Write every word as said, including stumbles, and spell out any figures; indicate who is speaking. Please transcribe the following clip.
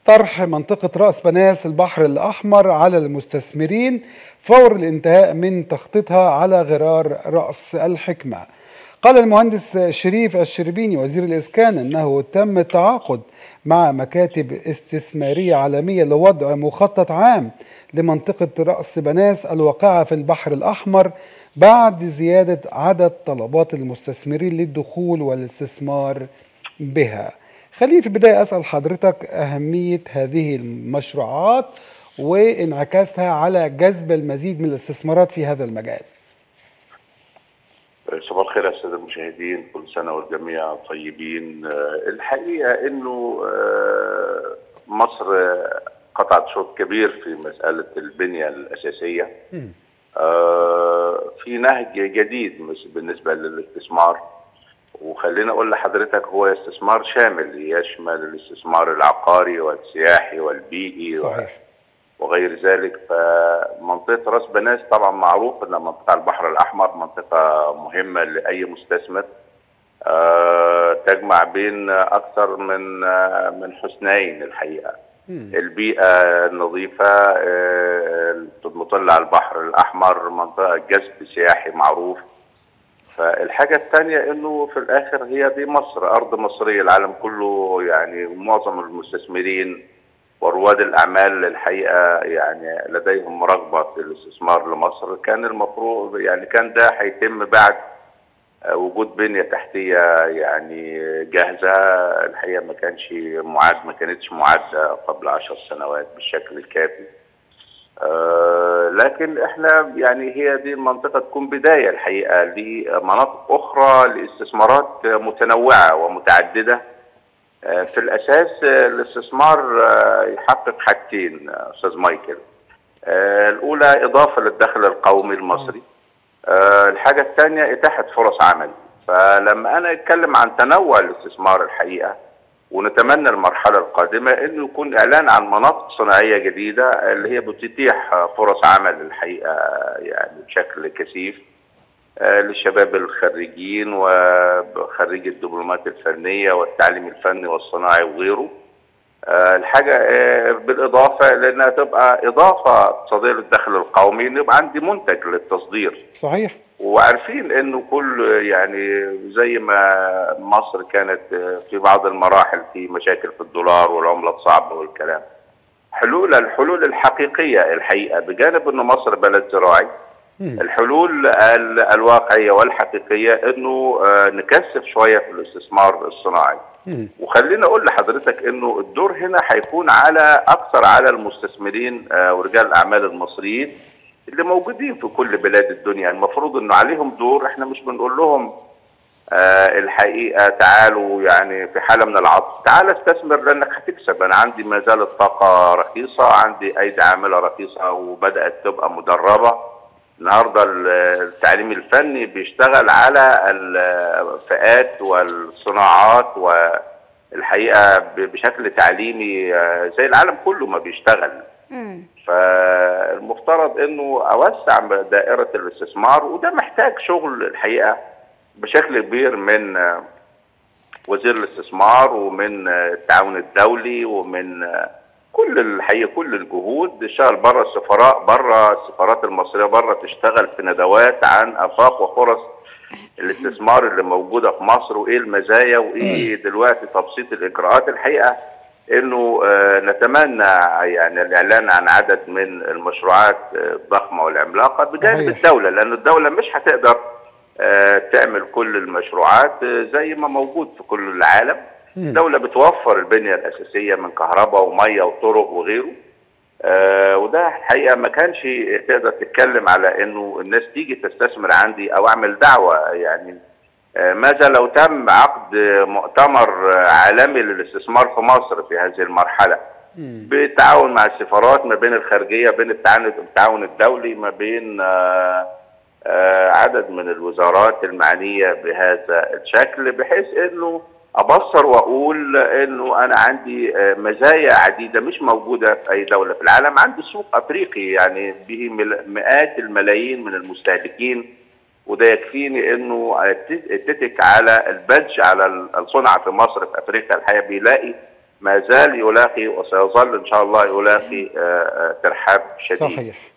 Speaker 1: طرح منطقة رأس بناس البحر الأحمر على المستثمرين فور الانتهاء من تخطيطها على غرار رأس الحكمة. قال المهندس شريف الشربيني وزير الإسكان أنه تم التعاقد مع مكاتب استثمارية عالمية لوضع مخطط عام لمنطقة رأس بناس الواقعة في البحر الأحمر بعد زيادة عدد طلبات المستثمرين للدخول والاستثمار بها. خليني في البداية أسأل حضرتك أهمية هذه المشروعات وانعكاسها على جذب المزيد من الاستثمارات في هذا المجال.
Speaker 2: صباح الخير يا الساده المشاهدين، كل سنه والجميع طيبين. الحقيقه انه مصر قطعت شوط كبير في مساله البنيه الاساسيه. في نهج جديد بالنسبه للاستثمار، وخلينا اقول لحضرتك هو استثمار شامل يشمل الاستثمار العقاري والسياحي والبيئي صحيح. وغير ذلك. فمنطقه راس بناس طبعا معروف ان منطقه البحر الاحمر منطقه مهمه لاي مستثمر، أه تجمع بين اكثر من أه من حسنين الحقيقه. م. البيئه النظيفه، أه المطله على البحر الاحمر، منطقه جذب سياحي معروف. فالحاجه الثانيه انه في الاخر هي دي مصر، ارض مصريه، العالم كله يعني معظم المستثمرين ورواد الاعمال الحقيقه يعني لديهم رغبه في الاستثمار لمصر. كان المفروض يعني كان ده هيتم بعد وجود بنيه تحتيه يعني جاهزه. الحقيقه ما كانش معد ما كانتش معده قبل عشر سنوات بالشكل الكافي. آه لكن احنا يعني هي دي المنطقه تكون بدايه الحقيقه لمناطق اخرى لاستثمارات متنوعه ومتعدده. في الاساس الاستثمار يحقق حاجتين استاذ مايكل. الاولى اضافه للدخل القومي المصري، الحاجه الثانيه اتاحه فرص عمل. فلما انا اتكلم عن تنوع الاستثمار الحقيقه، ونتمنى المرحله القادمه انه يكون اعلان عن مناطق صناعيه جديده اللي هي بتتيح فرص عمل الحقيقه يعني بشكل كثيف للشباب الخريجين وخريجي الدبلومات الفنيه والتعليم الفني والصناعي وغيره. الحاجه بالاضافه لانها تبقى اضافه اقتصاديه للدخل القومي، ان يبقى عندي منتج للتصدير.
Speaker 1: صحيح.
Speaker 2: وعارفين انه كل يعني زي ما مصر كانت في بعض المراحل في مشاكل في الدولار والعمله الصعبه والكلام، حلول الحلول الحقيقيه الحقيقه بجانب انه مصر بلد زراعي، الحلول الواقعيه والحقيقيه انه نكثف شويه في الاستثمار الصناعي. وخلينا اقول لحضرتك انه الدور هنا هيكون على اكثر على المستثمرين ورجال الاعمال المصريين اللي موجودين في كل بلاد الدنيا. المفروض انه عليهم دور، احنا مش بنقول لهم آه الحقيقه تعالوا يعني في حاله من العطف، تعال استثمر لانك هتكسب. انا عندي ما زالت طاقه رخيصه، عندي ايدي عامله رخيصه وبدات تبقى مدربه. النهارده التعليم الفني بيشتغل على الفئات والصناعات والحقيقه بشكل تعليمي زي العالم كله ما بيشتغل. فالمفترض انه اوسع دائره الاستثمار، وده محتاج شغل الحقيقه بشكل كبير من وزير الاستثمار ومن التعاون الدولي ومن كل الحقيقه كل الجهود. تشتغل بره السفراء، بره السفارات المصريه بره، تشتغل في ندوات عن افاق وفرص الاستثمار اللي موجوده في مصر وايه المزايا وايه دلوقتي تبسيط الاجراءات. الحقيقه انه نتمنى يعني الاعلان عن عدد من المشروعات الضخمه والعملاقه بجانب الدوله، لان الدوله مش هتقدر تعمل كل المشروعات زي ما موجود في كل العالم. الدوله بتوفر البنيه الاساسيه من كهرباء وميه وطرق وغيره. وده الحقيقه ما كانش تقدر تتكلم على انه الناس تيجي تستثمر عندي او اعمل دعوه. يعني ماذا لو تم عقد مؤتمر عالمي للاستثمار في مصر في هذه المرحلة بالتعاون مع السفارات، ما بين الخارجية، بين التعاون الدولي، ما بين عدد من الوزارات المعنية بهذا الشكل، بحيث انه ابصر واقول انه انا عندي مزايا عديدة مش موجودة في اي دولة في العالم. عندي سوق افريقي يعني به مئات الملايين من المستهلكين، وده يكفيني انه اتتك على البدج على الصنعه في مصر في افريقيا. الحقيقه بيلاقي ما زال يلاقي وسيظل ان شاء الله يلاقي ترحاب شديد.
Speaker 1: صحيح.